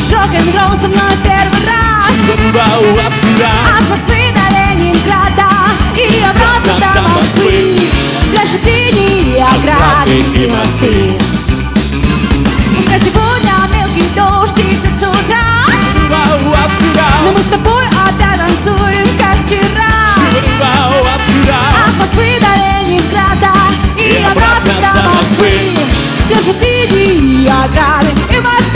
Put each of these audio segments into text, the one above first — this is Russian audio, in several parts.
Слушаешь рок-н-ролл со мной первый раз. От Москвы до Ленинграда и обратно до Москвы. Пляжи, линии, ограды и мосты. Пускай сегодня мелкий дождь идет с утра, но мы с тобой опять танцуем, как вчера. От Москвы до Ленинграда и обратно до Москвы. Пляжи, линии, ограды и мосты.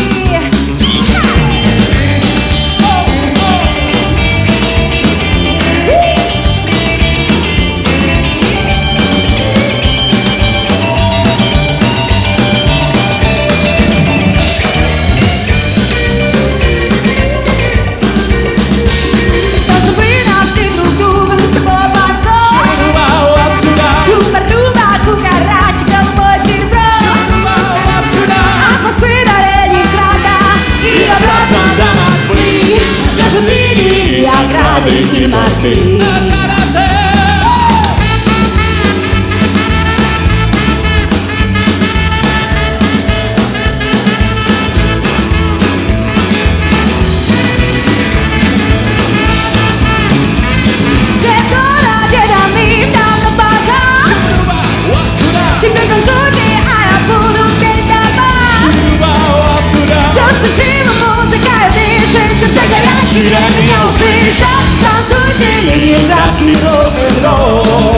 И мосты. Все в городе давным там на показ. Теперь танцуйте, а я буду петь для вас. Все, что живо, музыка и движется, все горячие меня услышат. Танцуйте ленинградский рок-н-ролл.